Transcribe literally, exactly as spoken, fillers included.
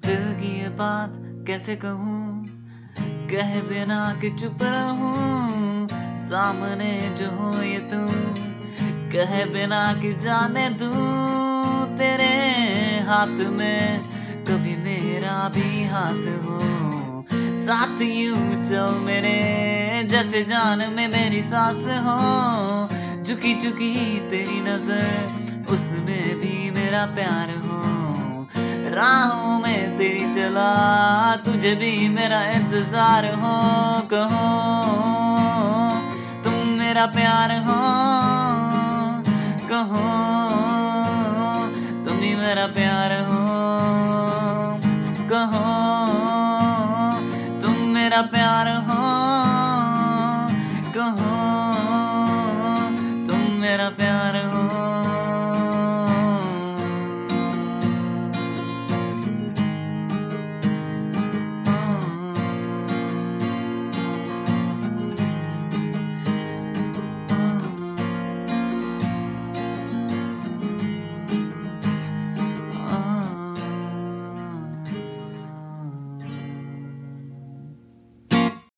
दिल की ये बात कैसे कहूँ, कह बिना कि चुप रहूं। सामने जो हो ये तू, कह बिना कि जाने दूं। तेरे हाथ में कभी मेरा भी हाथ हो, साथ यूं चल मेरे जैसे जान में मेरी सांस हो। झुकी झुकी तेरी नजर, उसमें भी मेरा प्यार हो। राहों में तेरी चला, तुझे भी मेरा इंतजार हो। कहो तुम मेरा प्यार हो, कहो तुम ही मेरा प्यार हो।